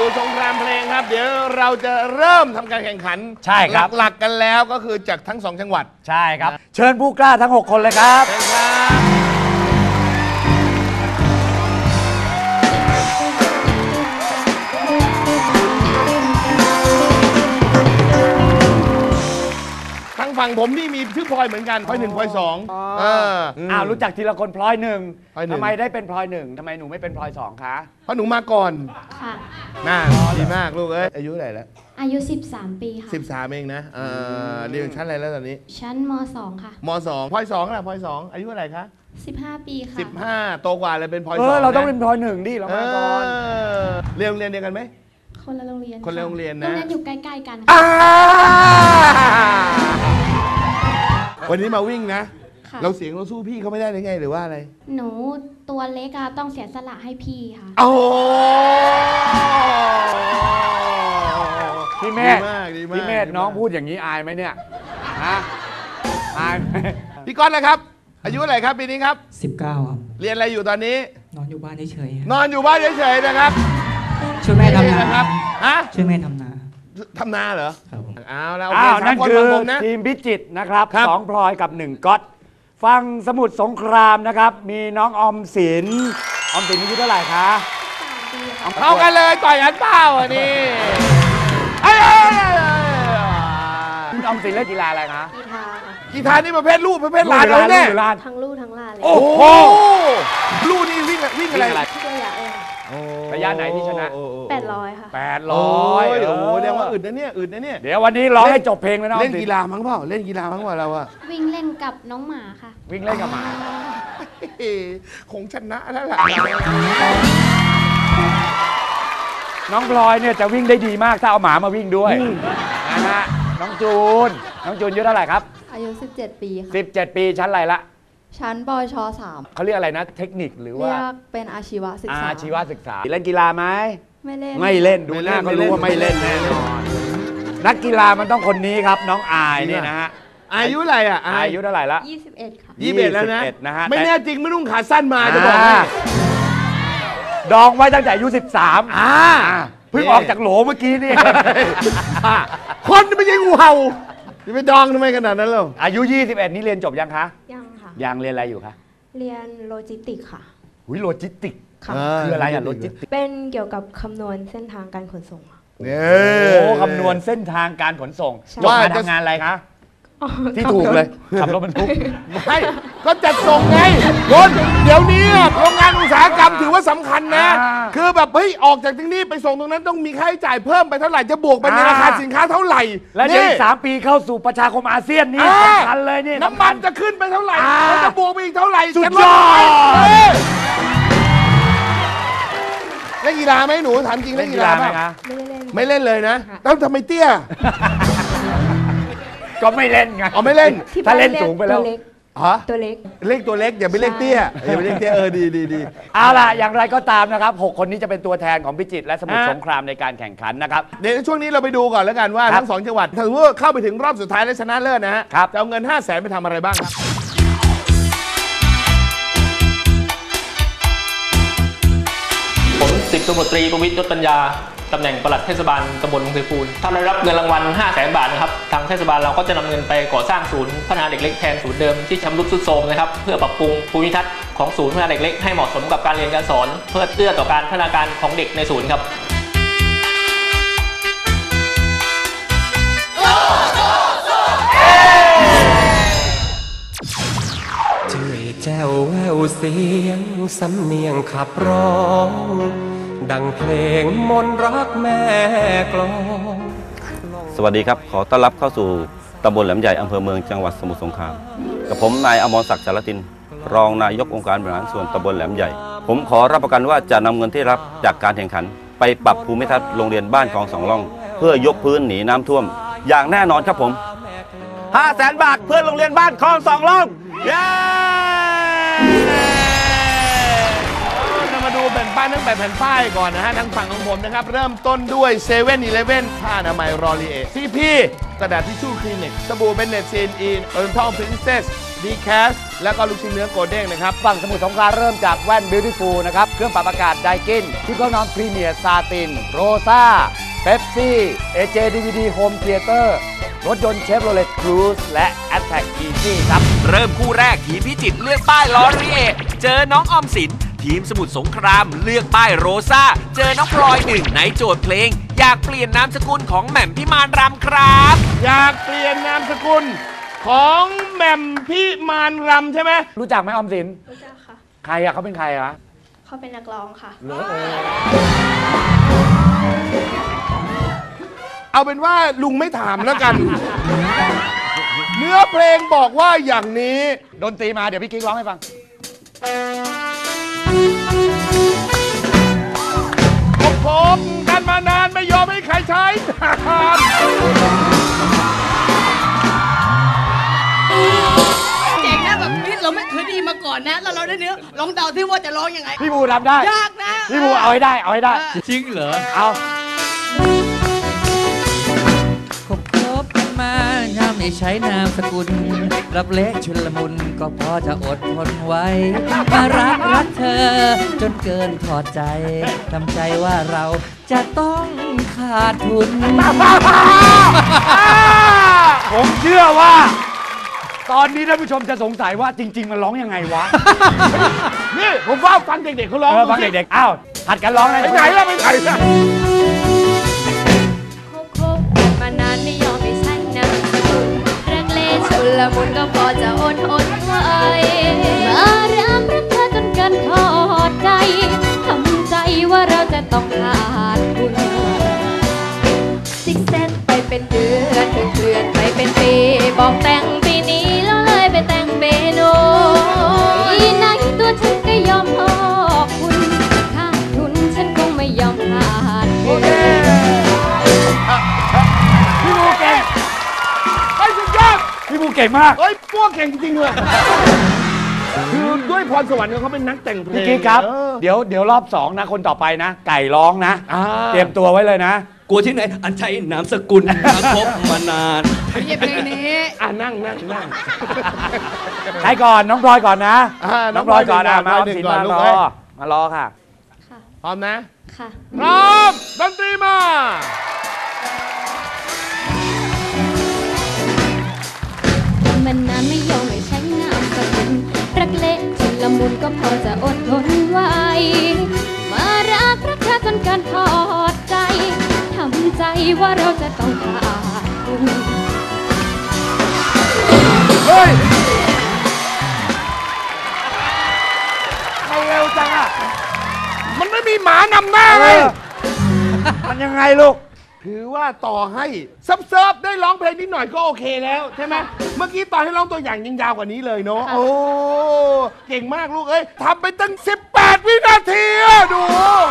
สงครามเพลงครับเดี๋ยวเราจะเริ่มทำการแข่งขันใช่ครับหลักๆกันแล้วก็คือจากทั้ง2จังหวัดใช่ครับเชิญผู้กล้าทั้ง6คนเลยครับเชิญครับทางฝั่งผมนี่มีชื่อพลอยเหมือนกันพลอย1พลอย2 รู้จักทีละคนพลอย1ทำไมได้เป็นพลอย1ทำไมหนูไม่เป็นพลอย2คะเพราะหนูมาก่อนค่ะน่าดีมากลูกเอ้ยอายุเท่าไหร่แล้วอายุ13 ปีค่ะ 13เองนะเรียนชั้นอะไรแล้วตอนนี้ชั้นม2ค่ะม2พลอย2ล่ะพลอย2อายุเท่าไหร่คะ 15 ปีค่ะ 15โตกว่าเลยเป็นพลอย2 เราต้องเป็นพลอย1ดิเรามาก่อนเรียนเดียวกันไหมคนละโรงเรียนคนละโรงเรียนนะโรงเรียนอยู่ใกล้ๆกันวันนี้มาวิ่งนะเราเสียงเราสู้พี่เขาไม่ได้เลยไงหรือว่าอะไรหนูตัวเล็กอะต้องเสียสละให้พี่ค่ะโอ้พี่เมธพี่เมธน้องพูดอย่างนี้อายไหมเนี่ยฮะอายไหมพี่ก๊อตนะครับอายุเท่าไหร่ครับปีนี้ครับ 19ครับเรียนอะไรอยู่ตอนนี้นอนอยู่บ้านเฉยๆนอนอยู่บ้านเฉยๆนะครับช่วยแม่ทำนาครับฮะช่วยแม่ทำนาเหรอครับเอาแล้วนั่นคือทีมพิจิตรนะครับ2พลอยกับ1ก๊อตฟังสมุทรสงครามนะครับมีน้องออมสินอายุเท่าไหร่คะเข้ากันเลยต่อยกันเปล่าอันนี้ออมสินเล่นกีฬาอะไรคะกีฬานี่ประเภทลูกประเภทหลานเลยเนี่ยทั้งลูกทั้งหลานเลยโอ้โหลูกนี่วิ่งอะไรระยะไหนที่ชนะ 800ค่ะ 800 โอ้โหเดี๋ยวว่าอึดนะเนี่ยเดี๋ยววันนี้ร้องให้จบเพลงแล้วนะเล่นกีฬามั้งเปล่าเล่นกีฬามั้งว่าเราอะวิ่งเล่นกับน้องหมาค่ะวิ่งเล่นกับหมาคงชนะแล้วล่ะน้องพลอยเนี่ยจะวิ่งได้ดีมากถ้าเอาหมามาวิ่งด้วยนะฮะน้องจูนอายุเท่าไหร่ครับอายุ17 ปีค่ะ 17 ปีชั้นอะไรละชั้นปช3 เขาเรียกอะไรนะเทคนิคหรือว่าเรียกเป็นอาชีวศึกษาเล่นกีฬาไหมไม่เล่นดูหน้าก็รู้ว่าไม่เล่นแน่นอนนักกีฬามันต้องคนนี้ครับน้องอายเนี่ยนะฮะอายุอะไรอ่ะอายุเท่าไหร่ละ 21ค่ะ 21แล้วนะไม่แน่จริงไม่นุ่งขาสั้นมาจะบอกดองไว้ตั้งแต่อายุ13เพิ่งออกจากโหลเมื่อกี้นี่คนไม่ใช่งูเห่าจะไปดองทำไมขนาดนั้นล่ะอายุ21นี่เรียนจบยังคะยังค่ะยังเรียนอะไรอยู่คะเรียนโลจิสติกค่ะโลจิสติกคืออะไรโลจิสติกเป็นเกี่ยวกับคำนวณเส้นทางการขนส่งคำนวณเส้นทางการขนส่งว่าทำงานอะไรคะที่ถูกเลยขับรถบรรทุกไม่ก็จัดส่งไงคนเดี๋ยวนี้โรงงานอุตสาหกรรมถือว่าสำคัญนะคือแบบเฮ้ยออกจากที่นี่ไปส่งตรงนั้นต้องมีค่าใช้จ่ายเพิ่มไปเท่าไหร่จะบวกไปในราคาสินค้าเท่าไหร่และใน3 ปีเข้าสู่ประชาคมอาเซียนนี่สำคัญเลยนี่น้ำมันจะขึ้นไปเท่าไหร่จะบวกไปอีกเท่าไหร่สุดยอดเล่นกีฬาไหมหนูถามจริงเล่นกีฬาไหมคะไม่เล่นเลยนะแล้วทำไมเตี้ยก็ไม่เล่นไงไม่เล่นถ้าเล่นสูงไปแล้วตัวเล็กเล่นตัวเล็กอย่าไปเล่นเตี้ยอย่าไปเล่นเตี้ยดีเอาล่ะอย่างไรก็ตามนะครับ6คนนี้จะเป็นตัวแทนของพิจิตรและสมุทรสงครามในการแข่งขันนะครับเดี๋ยวช่วงนี้เราไปดูก่อนแล้วกันว่าทั้ง2จังหวัดถ้าว่าเข้าไปถึงรอบสุดท้ายและชนะเลิศนะฮะจะเอาเงิน500,000ไปทำอะไรบ้างครับผม10 ตำรวจตรีประวิตร ยศปัญญาตำแหน่งปลัดเทศบาลตำบลวังไผ่พูนถ้าได้รับเงินรางวัล500,000 บาทนะครับทางเทศบาลเราก็จะนำเงินไปก่อสร้างศูนย์พัฒนาเด็กเล็กแทนศูนย์เดิมที่ชำรุดทรุดโทรมนะครับเพื่อปรับปรุงภูมิทัศน์ของศูนย์พัฒนาเด็กเล็กให้เหมาะสมกับการเรียนการสอนเพื่อเอื้อต่อการพัฒนาการของเด็กในศูนย์ครับแจ้วแววเสียงสำเนียงขับร้องดังเพลงมนรักแม่กลองสวัสดีครับขอต้อนรับเข้าสู่ตำบลแหลมใหญ่อำเภอเมืองจังหวัดสมุทรสงครามกับผมนายอมรศักดิ์ สารทินรองนายกองค์การบริหารส่วนตำบลแหลมใหญ่ผมขอรับประกันว่าจะนำเงินที่รับจากการแข่งขันไปปรับภูมิทัศน์โรงเรียนบ้านคลองสองร่องเพื่อยกพื้นหนีน้ำท่วมอย่างแน่นอนครับผม500,000 บาทเพื่อโรงเรียนบ้านคลองสองร่องเย้มาดูแผ่นป้ายตั้งแต่แผ่นป้ายก่อนนะฮะทางฝั่งของผมนะครับเริ่มต้นด้วย7-Eleven ผ้าอนามัยรอรีเอซีพีกระดาษทิชชู่คลินิกสบู่เบนเนตซีนอินเอิร์นทองพรินเซสดีแคสแล้วก็ลูกชิ้นเนื้อโกลเด้งนะครับฝั่งสมุทรสงครามเริ่มจากแว่น Beautiful นะครับ เครื่องปรับอากาศไดกินที่เขานอนพรีเมียร์ซาติน โรซ่าเ e ปซี่ AJ DVD Home Theater รถยนต์เชฟโรเลตครูซและ Attack Easy ครับเริ่มคู่แรกทีมพิจิตรเลือกป้ายลอรีเอเจอน้องออมสิน ทีมสมุทรสงครามเลือกป้ายโรซ่าเจอน้องพลอยหนึ่งในโจทย์เพลง อยากเปลี่ยนนามสกุลของแหม่มพิมานรำครับอยากเปลี่ยนนามสกุลของแหม่มพิมานรำใช่ไหมรู้จักไหมออมสินรู้จักค่ะใครอะเขาเป็นใครอะเขาเป็นนักร้องค่ะเอาเป็นว่าลุงไม่ถามแล้วกัน เนื้อเพลงบอกว่าอย่างนี้ดนตรีมาเดี๋ยวพี่กิ๊กร้องให้ฟังผมกันมานานไม่ยอมให้ใครใช้ทานเจ๋งนะแบบนี้เราไม่เคยได้ยินมาก่อนนะแล้วเราได้เนื้อลองเดาที่ว่าจะร้องยังไงพี่บูทำได้ยากนะพี่บูเอาให้ได้เอาให้ได้จริงเหรอเอาคบกันมาถ้าไม่ใช้นามสกุลรับเละชุลมุนก็พอจะอดทนไว้มารักเธอ จนเกินถอดใจทำใจว่าเราจะต้องขาดทุนผมเชื่อว่า ตอนนี้ท่านผู้ชมจะสงสัยว่าจริง ๆ มันร้องยังไงวะนี่ผมว่าฟังเด็กๆเขาร้องฟังเด็กๆ อ้าวหัดกันร้องเลยไปไหนล่ะไปไหนล่ะคบกันมานานไม่ยอมไม่ใช่นามสกุลรักเล่ชุลมุนก็พอจะอดทนไว้มารักเธอจนเกินทอดใจทำใจว่าเราจะต้องขาดทุนซิกแซกไปเป็นเดือนเคลื่อนไปเป็นปีบอกแต่งปีนี้แล้วเลยไปแต่งเมนูอีไหนตัวฉันก็ยอมพอกคุณขาดทุนฉันคงไม่ยอมขาดทุนพี่บูเก่งไปสุดยอดพี่บูเก่งมากเฮ้ยพวกเก่งจริงๆเลยคือด้วยพรสวรรค์ของเขาเป็นนักแต่งเพลงพี่กิ๊กครับเออเดี๋ยวรอบ2นะคนต่อไปนะ ไก่ร้องนะอ่าเตรียมตัวไว้เลยนะกลัวที่ไหนอันใช้นามสกุลมาคบมานานไม่ใช่เพลงนี้นั่งใครก่อนน้องพลอยก่อนนะน้องพลอยก่อนพลอยมาพลอยสิก่อนมารลูกอเอ้ยมารอค่ะค่ะพร้อมนะค่ะพร้อมดนตรีมามันนานไม่ยอมให้ใช้นามสกุลรักเละชุลมุนก็พอจะอดทนไว้มารักเธอจนเกินพอใจทำใจว่าเราจะต้องขาดทุนเฮ้ยไม่เร็วจังอ่ะมันไม่มีหมานำหน้าไงมันยังไงลูกถือว่าต่อให้เซิร์ฟได้ร้องเพลงนิดหน่อยก็โอเคแล้วใช่ไหมเมื่อกี้ต่อให้ร้องตัวอย่างยังยาวกว่านี้เลยเนาะโอ้เก่งมากลูกเอ้ยทำไปตั้ง 18 วินาทีอะดู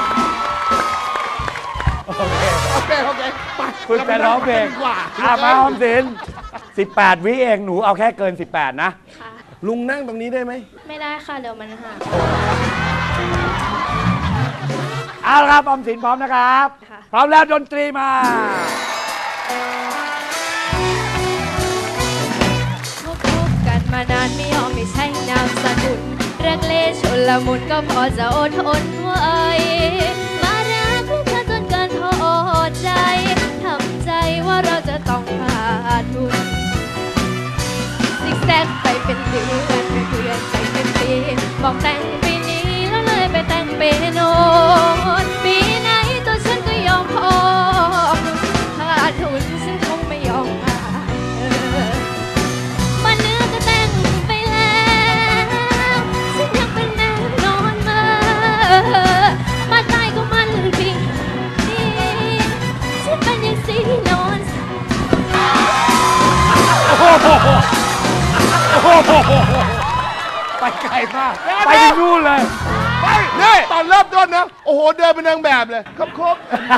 โอเคไปคุณไปร้องเพลงดีกว่ามาออมสิน18 วิเองหนูเอาแค่เกิน 18 นะค่ะลุงนั่งตรงนี้ได้ไหมไม่ได้ค่ะ เดี๋ยวมันหักเอาละครับออมสินพร้อมนะครับค่ะพร้อมแล้วดนตรีมาคบกันมานานไม่ยอมไม่ใช่นามสกุลรักเล่ชุลมุนก็พอจะอดทนไว้มารักเธอจนเกินพอใจทำใจว่าเราจะต้องขาดทุนซิกแซกไปเป็นเดือนเคลื่อนไปเป็นปีบอกแต่งปีนี้แล้วเลยไปแต่งเปโนนปีไหนตัวฉันก็ยอมพอขาดทุนฉันคงไม่ยอมขาดมาเนื้อก็แต่งไปแล้วฉันยังเป็นแน่นอนมาตายก็มันปีฉันเป็นอย่างสีนอนไปไกลมาก ไปถึงนู่นเลยไปนี่ตอนเริ่มต้นนะโอ้โหเดินเป็นนางแบบเลยครบ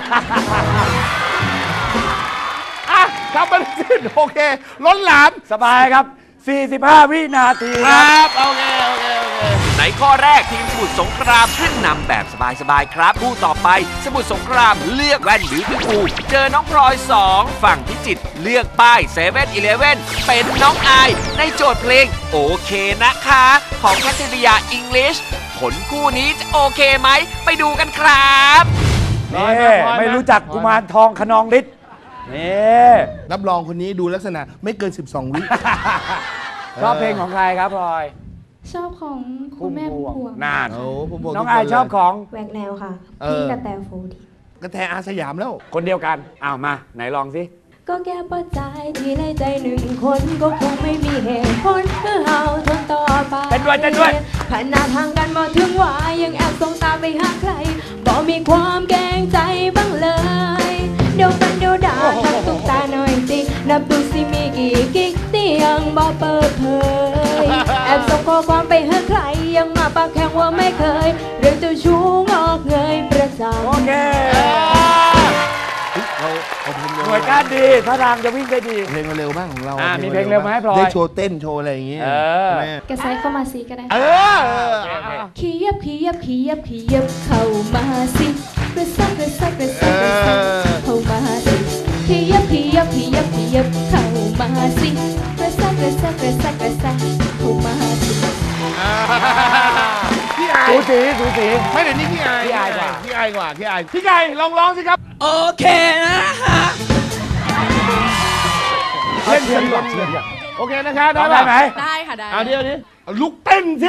อ่ะครับมันสิ้นโอเคล้นหลามสบายครับ 45 วินาทีคครับรับโอเคในข้อแรกทีมสมุทรสงครามขึ้นนำแบบสบายๆครับคู่ต่อไปสมุทรสงครามเลือกแว่นบิวตี้ฟูลเจอน้องพลอย 2 ฝั่งพิจิตรเลือกป้ายเซเว่นอีเลฟเว่นเป็นน้องอายในโจทย์เพลงโอเคนะคะของแคทริยาอังกฤษผลคู่นี้จะโอเคไหมไปดูกันครับนี่ไม่รู้จักกุมารทองขนองฤทธิ์นี่รับรองคนนี้ดูลักษณะไม่เกิน 12 วิชอบเพลงของใครครับพลอยชอบของคุณแม่พุ่มพวงนานโอ้ผมบอกน้องอายชอบของแหวกแนวค่ะ พี่กระแตโฟทีกระแตอาสยามแล้วคนเดียวกันอ้าวมาไหนลองสิก็แก้ปัจจัยที่ในใจหนึ่งคนก็คงไม่มีเหตุผลเพื่อเฮาทนต่อไปเต้นด้วยขนาดทางกันมาถึงว่ายังแอบส่งตามไปหาใครบอกมีความแกรงใจบ้างเลยเดี๋ยวกันเดี๋ยวด่าทักตุ๊กตาหน่อยสินับดูสิมีกี่กิ๊กที่ยังบอกเปิดเผยแอบส่งข้อความไปหาใครยังมาปากแข็งว่าไม่เคยเรื่องเจ้าชู้งอกเงยประจำโอเคหน่วยก้านดีท่าทางจะวิ่งได้ดีเพลงเร็วบ้างของเรามีเพลงเร็วไหมพลอยได้โชว์เต้นโชว์อะไรอย่างงี้แกใส่เข้ามาสิก็ได้ ขยับเข้ามาสิกระซักเข้ามาสิขยับเข้ามาสิกระซักเข้ามาสิพี่ไอสูสีไม่เดี๋ยวนี้พี่ไอพี่ไอกว่าพี่ไอกว่าพี่ไก่ลองร้องสิครับโอเคนะฮะเล่นเชียร์ดีกว่าโอเคนะคะได้ไหมได้ค่ะได้เอาเดี๋ยวนี้ลุกเต้นสิ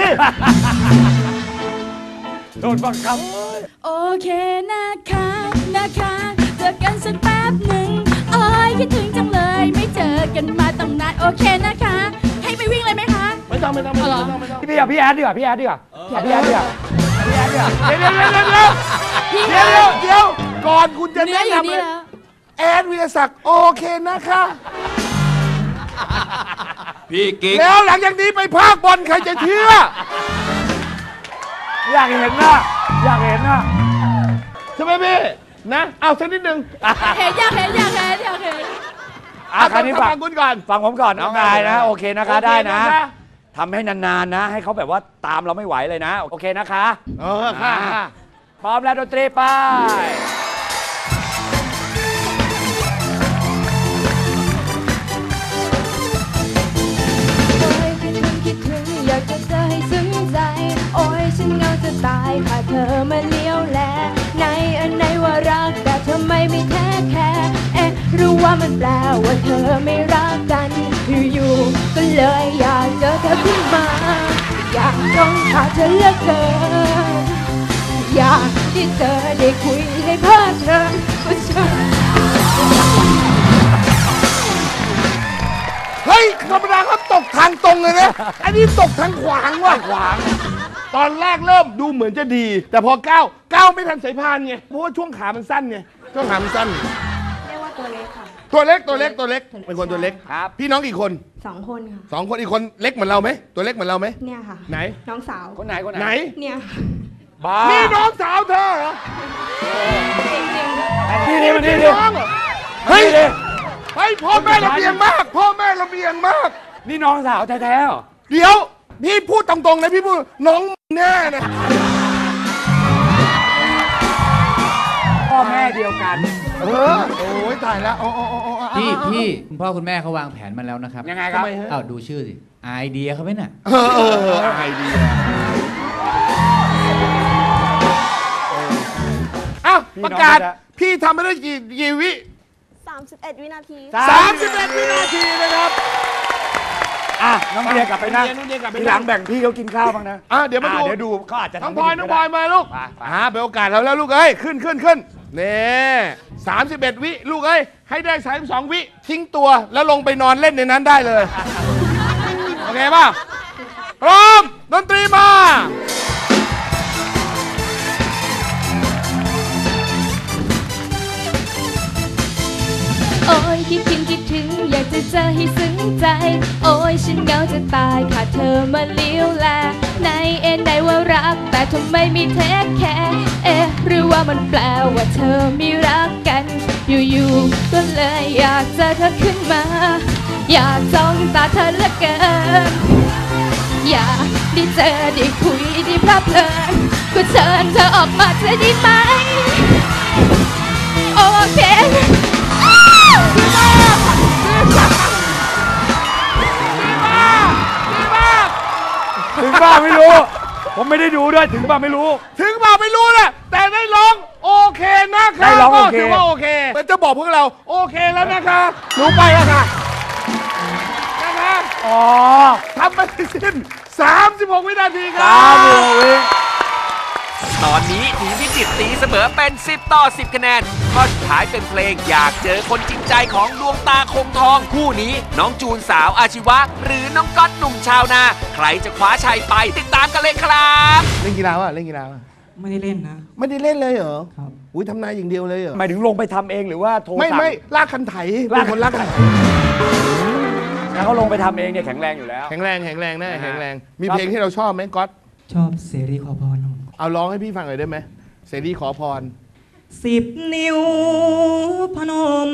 โดนบังคับโอเคนะคะเจอกันสักแป๊บหนึ่งโอ้ยคิดถึงจังเลยไม่เจอกันมาตั้งนานโอเคนะคะ ให้ไปวิ่งเลยไหมคะไม่ต้องพี่แอดดีกว่าพี่แอดดีกว่าเดี๋ยวก่อนคุณจะแนะนำเลยแอดวิทยาศักดิ์โอเคนะคะพี่กิ๊กแล้วหลังจากนี้ไปภาคบอลใครจะเชื่ออยากเห็นนะใช่ไหมพี่นะเอาสักนิดนึงอยากเห็นคราวนี้ฟังคุณก่อนฟังผมก่อนน้องนายนะโอเคนะคะโอเคได้นะนะคะทำให้นานๆนะ ให้เขาแบบว่าตามเราไม่ไหวเลยนะ โอเคนะคะค่ะพร้อมแล้วดนตรีไปโอ้ยคิดถึงอยากจะเจอให้ซึ้งใจโอ้ยฉันเหงาจะตายขาดเธอมาเลี้ยวแลในอันไหนว่ารักแต่เธอไม่มีแท้แค่หรือว่ามันแปลว่าเธอไม่รักกันอยู่ๆก็เลยอยากเจอเธอขึ้นมาอยากจ้องตาเธอเหลือเกินอยากที่เธอได้คุยได้เพลิดเพลินว่าฉันเฮ้ยธรรมดาเขาตกทางตรงเลยนะ อันนี้ตกทางขวางว่ะตอนแรกเริ่มดูเหมือนจะดี แต่พอก้าวไม่ทันสายพานไงเพราะว่าช่วงขามันสั้นไงช่วงขามันสั้นเรียกว่าตัวเล็กค่ะตัวเล็กเป็นคนตัวเล็กครับพี่น้องกี่คน 2 คนค่ะ 2 คนอีกคนเล็กเหมือนเราไหมตัวเล็กเหมือนเราไหมเนี่ยค่ะไหนน้องสาวคนไหนไหนเนี่ยบ้านี่น้องสาวเธอเหรอจริงนี่มันนี่น้องเหรอเฮ้ยพ่อแม่ระเบียงมากนี่น้องสาวแท้ๆเหรอเดี๋ยวพี่พูดตรงๆนะพี่พูดน้องแน่นะพ่อแม่เดียวกันโอ้ยตายแล้วพี่คุณพ่อคุณแม่เขาวางแผนมาแล้วนะครับยังไงครับอ้าวดูชื่อสิไอเดียเขาไหมน่ะไอเดียอ้าวประกาศพี่ทำไม่ได้กี่วิ 31 วินาที 31 วินาทีนะครับน้องเดียกลับไปนั่งน้องเดียกลับไปนั่งทีหลังแบ่งพี่เขากินข้าวบ้างนะเดี๋ยวมาดูเดี๋ยวดูเขาอาจจะน้องพลอยมาลูกเป็นโอกาสเราแล้วลูกเอ้ยขึ้นนี่31 วิลูกเอ้ยให้ได้32 วิทิ้งตัวแล้วลงไปนอนเล่นในนั้นได้เลยโอเคป่ะพร้อมดนตรีมาโอ้ยคิดถึงอยากจะเจอให้ซึ้งใจโอ้ยฉันเหงาจะตายขาดเธอมาเลี้ยวแลในไหนว่ารักแต่ทำไมไม่เทคแคร์หรือว่ามันแปลว่าเธอมีรักกันอยู่ๆก็เลยอยากเจอเธอขึ้นมาอยากจ้องตาเธอเหลือเกินอยากได้เจอได้คุยได้เพลิดเพลินก็เชิญเธอออกมาจะได้ไหมโอเคถึงบ้าไม่รู้ ผมไม่ได้ดูด้วยถึงบ้าไม่รู้ถึงมาไม่รู้แหละแต่ได้ร้องโอเคนะครับได้ร้องโอเคถือว่าโอเคมันจะบอกพวกเราโอเคแล้วนะคะหนูไปแล้วค่ะนะคะอ๋อทำไปสิ้น36 วินาทีครัวิตอนนี้ทีมพิจิตรตีเสมอเป็น10-10 คะแนนข้อสุดท้ายเป็นเพลงอยากเจอคนจริงใจของดวงตาคงทองคู่นี้น้องจูนสาวอาชีวะหรือน้องก๊อตหนุ่มชาวนาใครจะคว้าชัยไปติดตามกันเลยครับเล่นกีฬาวะเล่นกีฬาวะไม่ได้เล่นนะไม่ได้เล่นเลยเหรอครับอุ้ยทำนายอย่างเดียวเลยเหรอหมายถึงลงไปทำเองหรือว่าโทรสั่งไม่ลากคันไถเป็นคนลากคันไถแล้วเขาลงไปทำเองเนี่ยแข็งแรงอยู่แล้วแข็งแรงแน่แข็งแรงมีเพลงที่เราชอบไหมก๊อตชอบเสรีขอพรเอาร้องให้พี่ฟังหน่อยได้ไหมเสรีขอพร 10 นิ้วพนม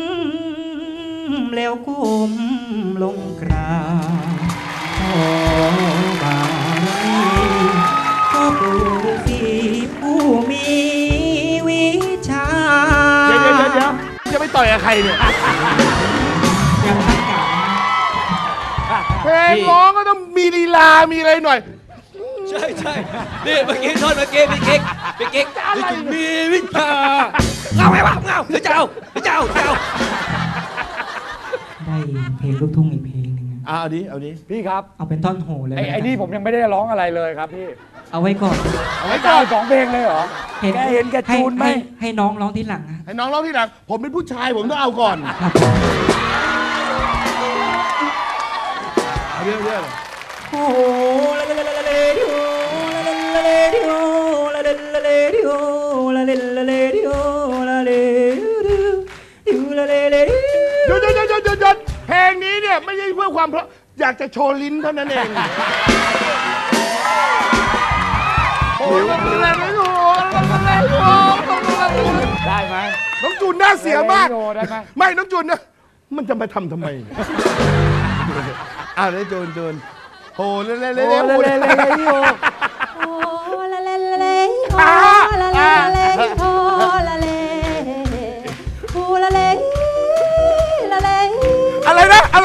แล้วก้มลงกราบขอบารมีพ่อปู่ฤาษีผู้มีวิชาเดี๋ยวจะไปต่อยกับใครเนี่ยยังตั้งกาเพลงร้องก็ต้องมีลีลา มีอะไรหน่อยใช่ใช่นี่เมื่อกี้ท่อนเมื่อกี้พี่เก๊กนี่จุมีวิชาเอาไงวะเอาเดี๋ยวจะเอาได้เพลงลูกทุ่งอีกเพลงหนึ่งเอาดิพี่ครับเอาเป็นท่อนโหเลยไอ้นี่ผมยังไม่ได้ร้องอะไรเลยครับพี่เอาไว้ก่อนเอาไว้ก่อน2 เพลงเลยเหรอแกเห็นแกจูนไหมให้น้องร้องทีหลังนะให้น้องร้องที่หลังผมเป็นผู้ชายผมต้องเอาก่อนเอาเรื่องโอ้ละเลละเลดิโอละเลละเลดิโอละเลละเลดิโอละเลละเลดิโอละเลดิโอละเลละเลดิหยุดเพลงนี้เนี่ยไม่ใช่เพื่อความเพราะอยากจะโชว์ลิ้นเท่านั้นเองได้ไหมน้องจูนน่าเสียมากได้ไหมไม่น้องจูนนะมันจะมาทำไมอ้าวเลยจูนโอ้เล่โอ้ละเลละเลโอละเลละเลโอละเลละเลโอละเลโอละเลละเลอะไรนะอะไร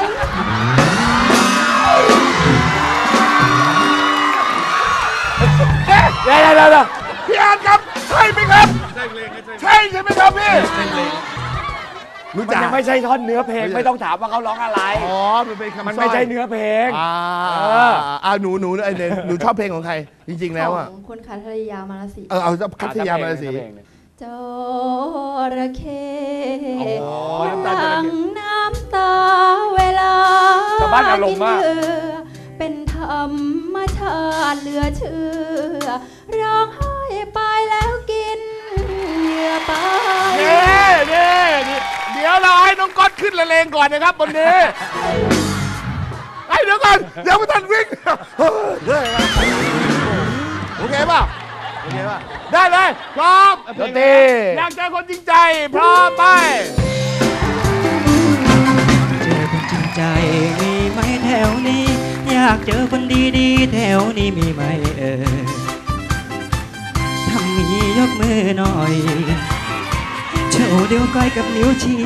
เดี๋ยวพี่อาร์ตครับใช่ไหมครับใช่ไหมครับพี่มันยังไม่ใช่ท่อนเนื้อเพลงไม่ต้องถามว่าเขาร้องอะไรอ๋อมันเป็นคำมันไม่ใช่เนื้อเพลงหนูไอเนหนูชอบเพลงของใครจริงๆแล้วอ่ะของคุณคัทยามาลสีเอาคัทยามาลสีจระเข้หลังน้ำตาเวลากินเหยื่อเป็นธรรมชาติเหลือเชื่อร้องไห้ไปแล้วกินเหยื่อไปเดี๋ยวเราให้น้องก๊อตขึ้นละเลงก่อนนะครับบนนี้เดี๋ยวก่อนเดี๋ยวไม่ทันวิ่งโอเคป่ะได้เลยพร้อมดนตรีอยากเจอคนจริงใจพร้อมไปเจอคนจริงใจมีไหมแถวนี้อยากเจอคนดีๆแถวนี้มีไหมถ้ามียกมือหน่อยโชว์เดียวก้อยกับนิ้วชี้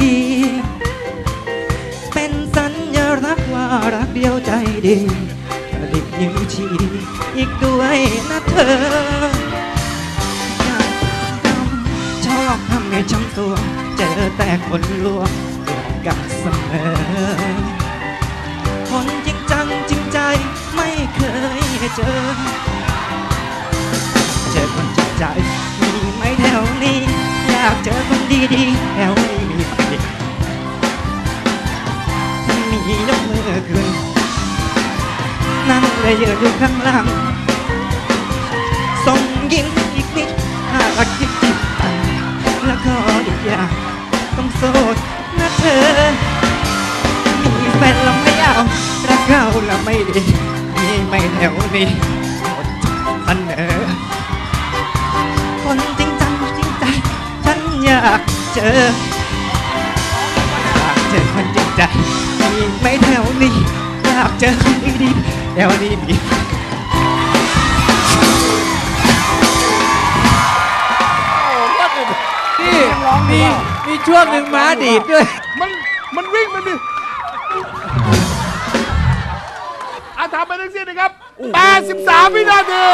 เป็นสัญลักษณ์ว่ารักเดียวใจดีกระดิกนิ้วชี้อีกด้วยนะเธออยากชอบทำให้ช้ำตัวเจอแต่คนลวงเกิดกันเสมอคนจริงจังจริงใจไม่เคยเจอคนจริงใจมีไหมแถวนี้อยากเจอคนดีๆแถวนี้มีไหมถ้ามียกมือขึ้นนั่งเลยยืนอยู่ข้างหลังส่งยิ้มอีกนิดหากคิดติดกันแล้วก็อีกอย่างต้องโสดนะเธอมีแฟนแล้วไม่เอารักเราแล้วไม่ดีมีไม่แถวนี้เสนอคนจริงจังจริงใจฉันอยากเจอคนจริงใจมีไม่แถวนี้อยากเจอคนดีๆแถวนี้มีนี่มีช่วงหนึ่งม้าดีดด้วยมันวิ่งมันดิทำไปทั้งสิ้นนะครับ83 วินาที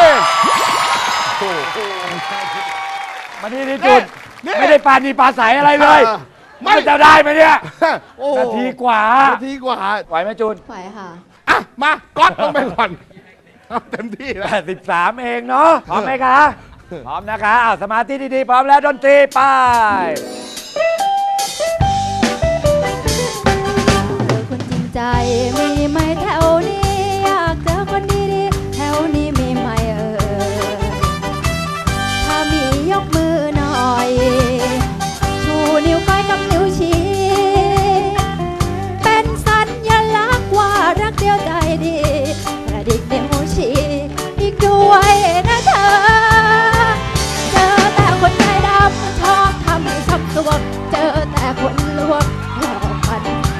มานี่จุดไม่ได้ปานีปาใสอะไรเลยมันจะได้ไหมเนี่ยนาทีกว่าไหวไหมจูนไหวค่ะอ่ะมาก๊อตลงไปก่อนเต็มที่แล้ว 13เองเนาะพร้อมไหมคะพร้อมนะคะสมาธิดีๆพร้อมแล้วดนตรีไปคนจริงใจมีไหมแถวนี้อยากเจอคนดีๆแถวนี้มีไหมถ้ามียกมือหน่อยชูนิ้วก้อยกับนิ้วชี้เป็นสัญลักษณ์ว่ารักเดียวใจดีกระดิกนิ้วชี้อีกด้วยนะเธอเจอแต่คนใจดำชอบทำให้ช้ำตัวเจอแต่คนลวงหลอกกัน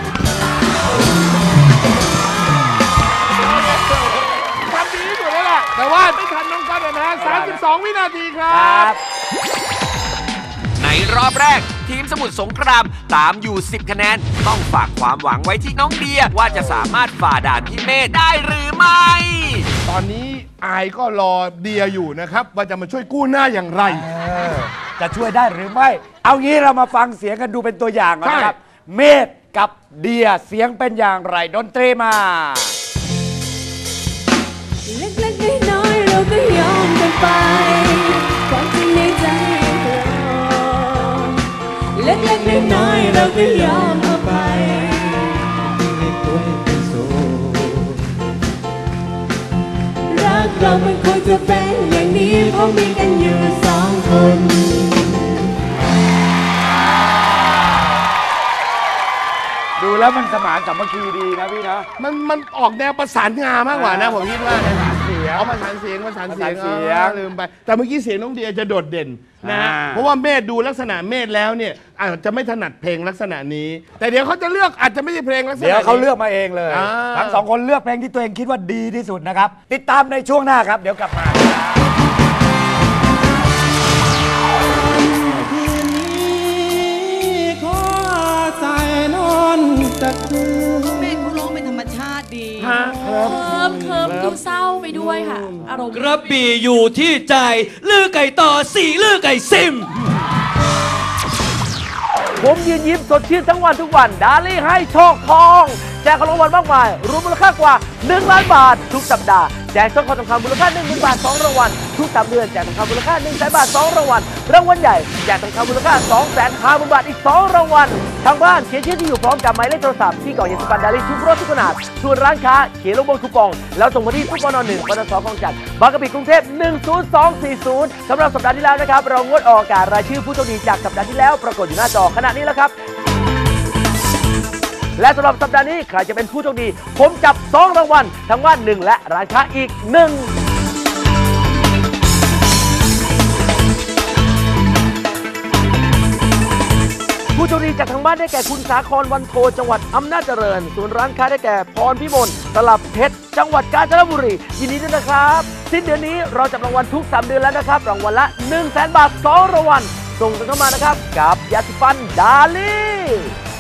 ทำดีที่สุดแล้วแหละแต่ว่าไม่ทันน้องก๊อตนะฮะ32 วินาทีครับในรอบแรกทีมสมุทรสงครามตามอยู่10 คะแนนต้องฝากความหวังไว้ที่น้องเดียว่าจะสามารถฝ่าด่านพี่เมธได้หรือไม่ตอนนี้อายก็รอเดียอยู่นะครับว่าจะมาช่วยกู้หน้าอย่างไรจะช่วยได้หรือไม่เอางี้เรามาฟังเสียงกันดูเป็นตัวอย่างนะครับเมธกับเดียเสียงเป็นอย่างไรดนตรีมาเล็กๆน้อยๆเราก็ยอมกันไปความจริงในใจยังกลัวเล็กๆน้อยๆเราก็ยอมเอาไปรักเรามันควรจะเป็นอย่างนี้เพราะมีกันอยู่2 คนดูแล้วมันสมานสามัคคีดีนะพี่นะมันออกแนวประสานงามากกว่านะผมคิดว่านะประสานเสียงลืมไปแต่เมื่อกี้เสียงน้องเดียจะโดดเด่นนะเพราะว่าเมธดูลักษณะเมธแล้วเนี่ยอาจจะไม่ถนัดเพลงลักษณะนี้แต่เดี๋ยวเขาจะเลือกอาจจะไม่ใช่เพลงลักษณะนี้เดี๋ยวเขาเลือกมาเองเลยทั้ง2 คนเลือกเพลงที่ตัวเองคิดว่าดีที่สุดนะครับติดตามในช่วงหน้าครับเดี๋ยวกลับมาแม่เขาร้องเป็นธรรมชาติดีเคิมดูเศร้าไปด้วยค่ะอารมณ์กระบี่อยู่ที่ใจลือไก่ต่อสีลือไก่ซิมผมยืนยิ้มสดชื่นทั้งวันทุกวันดาลี่ให้โชคทองแจกของรางวัลมากมายรวมมูลค่ากว่า1 ล้านบาททุกสัปดาห์แจกทองคำมูลค่า 10,000 บาท2 รางวัลทุก3 เดือนแจกทองคำมูลค่า 100,000 บาท2 รางวัลรางวัลใหญ่แจกทองคำมูลค่า 250,000 บาทอีก2 รางวัลทางบ้านเขียนชื่อที่อยู่พร้อมกับหมายเลขโทรศัพท์ที่กล่องยาสีฟันดาลี่ทุกรสทุกขนาดส่วนร้านค้าเขียนลงบนคูปองแล้วส่งมาที่ตู้ปน1 ปตส.คลองจันทน์บางกะปิกรุงเทพ10240สำหรับสัปดาห์ที่แล้วนะครับเรางดออกอากาศรายชื่อผู้โชคดีจากสัปดาห์ที่แล้วปรากฏอยู่หน้าจอขณะนี้แล้วครับและสำหรับสัปดาห์นี้ใครจะเป็นผู้โชคดีผมจับ2 รางวัลทั้งบ้าน1และร้านค้าอีก1ผู้โชคดีจากทางบ้านได้แก่คุณสาครวันโทจังหวัดอำนาจเจริญส่วนร้านค้าได้แก่พรพิมลตลับเพชรจังหวัดกาญจนบุรียินดีด้วยนะครับสิ้นเดือนนี้เราจับรางวัลทุก3 เดือนแล้วนะครับรางวัลละ 100,000 บาท2 รางวัลส่งกันเข้ามานะครับกับยาสีฟันดาลี่